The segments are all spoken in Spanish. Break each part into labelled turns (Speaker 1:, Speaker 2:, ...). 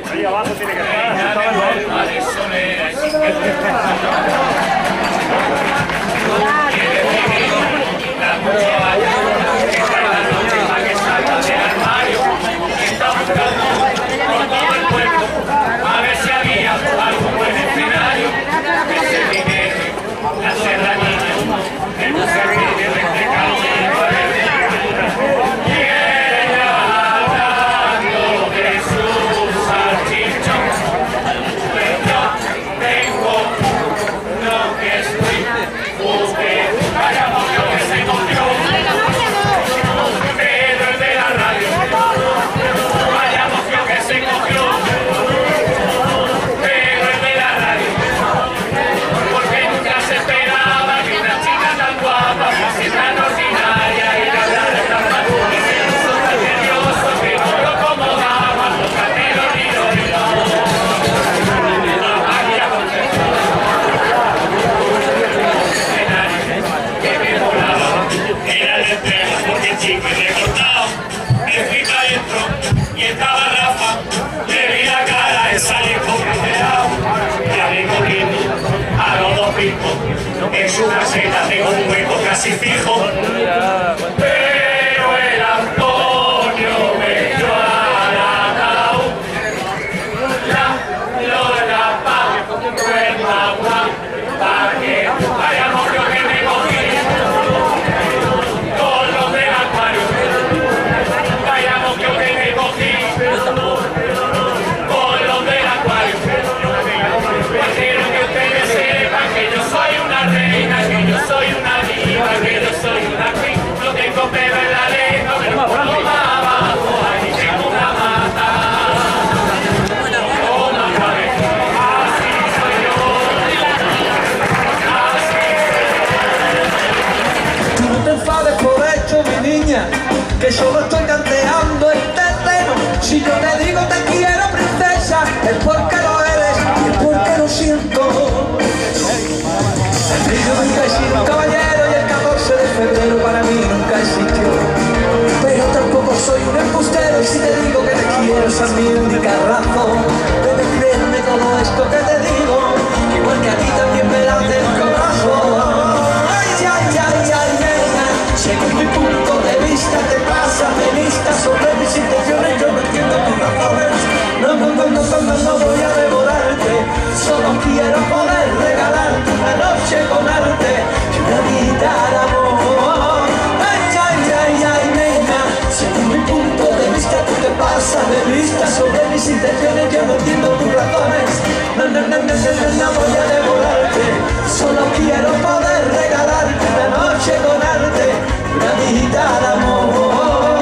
Speaker 1: Ahí abajo tiene que estar.
Speaker 2: A ver si había algún buen escenario que se vive la serranía, el bosque de calle y ella hablando de sus salchichón. Pues yo tengo lo que estoy, usted vayamos yo que se cogió, pero el de la radio, vayamos yo que se cogió. En su caseta tengo un hueco casi fijo, pero el Antonio me dio al ataúd. La Lola pa' pa' que vayamos yo que me cogí con los del acuario. Vayamos yo que me cogí con los del acuario. Quiero que ustedes sepan que yo soy una reina, que yo soy una diva, que yo soy una queen. No tengo pelo en la lengua, pero por lo más abajo ahí tengo una mata. Toma otra vez, así soy yo.
Speaker 3: Tú no te enfades por esto, mi niña, que solo estoy tanteando el terreno. Si yo te digo te quiero, princesa, es porque lo eres y es porque lo siento. Yo nunca he sido un caballero y el 14 de febrero para mí nunca existió. Pero tampoco soy un embustero y si te digo que te quiero esa es mi única razón. Debes creerme todo esto que te digo, igual que a ti también me late el corazón. Ay, ay, ay, ay, nena, según mi punto de vista te pasas de lista sobre mis intenciones, yo no entiendo tus razones. No voy a devorarte, solo quiero poder regalarte una noche con arte y una vida de amor. Ay, ay, ay, ay, nena, según mi punto de vista tú te pasas de lista sobre mis intenciones, yo no entiendo tus razones. No voy a devorarte, solo quiero poder regalarte una noche con arte y una vida de amor.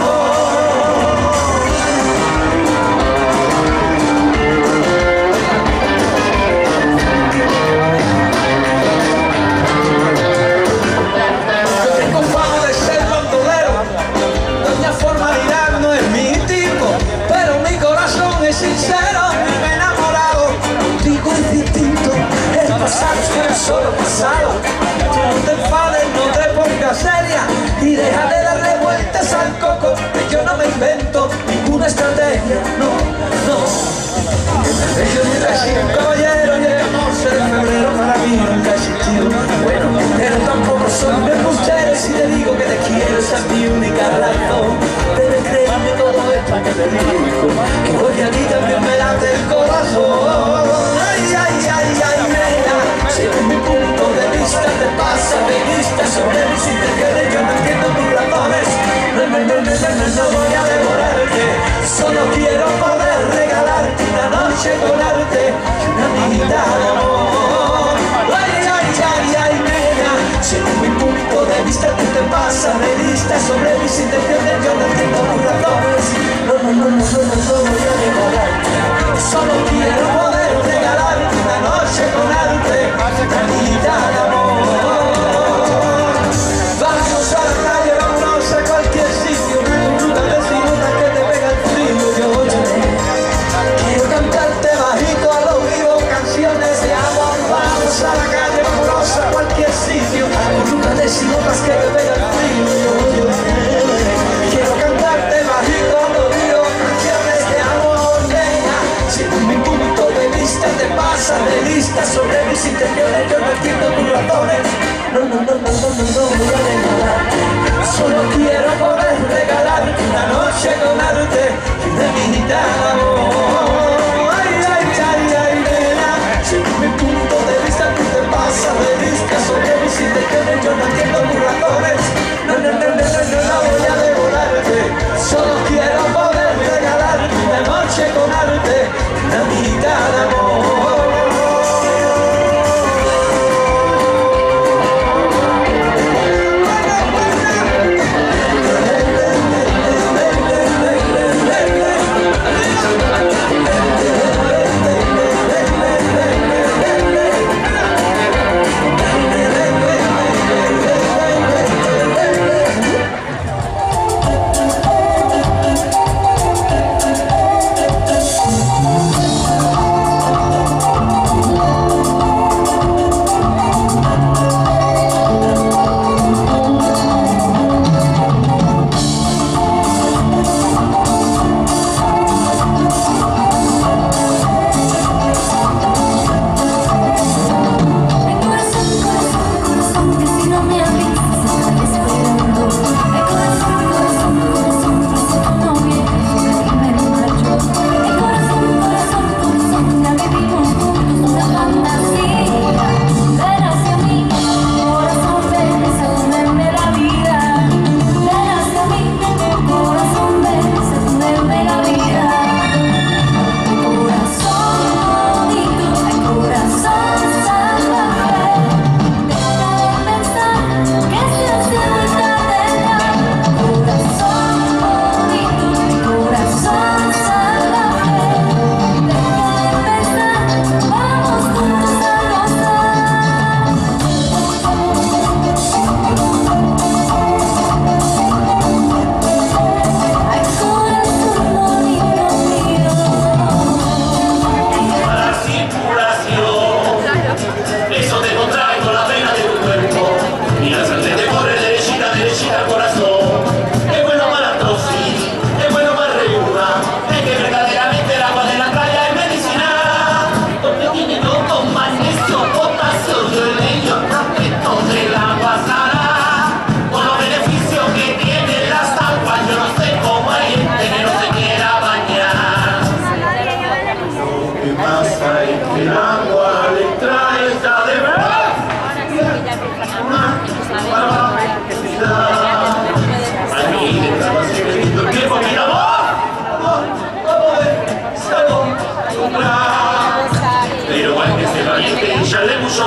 Speaker 3: Solo pasado, tú no te enfades, no te pongas seria y deja de darle vueltas al coco, que yo no me invento ninguna estrategia, no, no. Yo nunca he sido un caballero y el 14 de febrero para mí nunca existió. Bueno, pero tampoco soy un embustero y si te digo que te quiero esa es mi única razón. Debes creerme todo esto que te digo, que hoy a ti también me late el corazón. Ay, ay, ay, ay, nena, según mi punto de vista te pasa de lista sobre mis intenciones, yo no entiendo tus razones. No voy a devorarte, solo quiero poder regalarte una noche con arte y una vida de amor. Ay, ay, ay, ay, nena, según mi punto de vista tú te pasas de lista sobre mis intenciones, yo no entiendo tus razones. No voy a devorarte, solo quiero poder regalarte una noche con arte y una vida de amor. Vamos a la calle, vámonos a cualquier sitio, disfrútate si notas que te pega el frío. Yo quiero cantarte bajito al oído canciones de amor. Vamos a la calle, vámonos a cualquier sitio, disfrútate si notas que te pega el frío. Yo quiero cantarte amarte y de mi gitana voz. Ay, ay, ay, ay, nena, según mi punto de vista tú te pasas de vista sobre mis intenciones, yo no entiendo tus razones. No, no, no, no, no, no voy a devorarte, solo quiero poder regalarte una noche con arte, una mi gitana amor.
Speaker 2: Pero hay que ser valiente y echarle mucho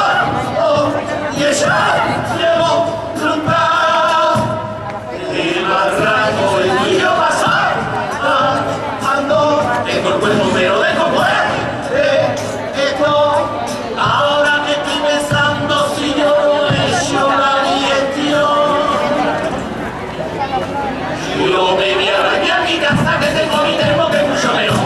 Speaker 2: valor. Y ella llegó fruta. El barranco el tuyo pasar. Ando, tengo el cuerpo pero dejo fuerte. Esto, ahora que estoy pensando si yo no he hecho la digestión. Yo me voy a arrancar a mi casa que tengo mi termo que es mucho menos.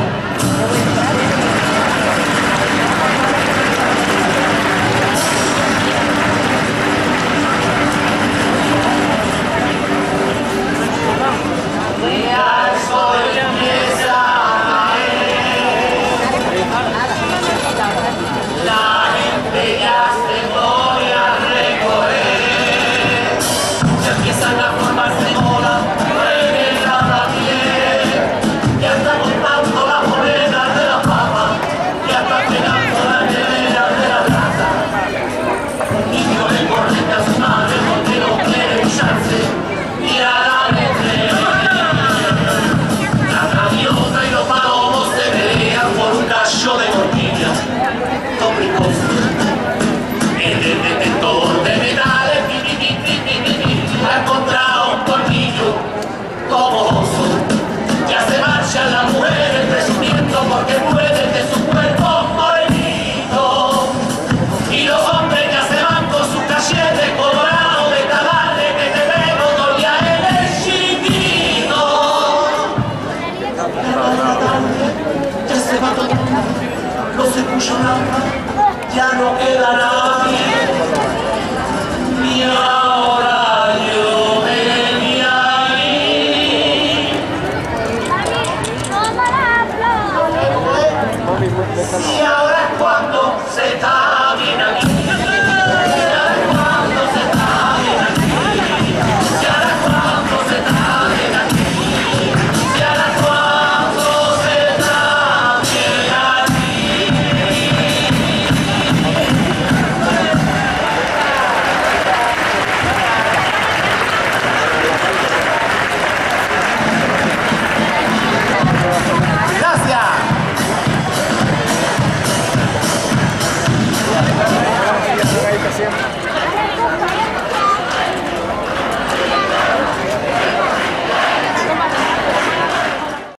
Speaker 3: Ya no queda nadie, y ahora yo venía ahí. Y ahora es cuando se está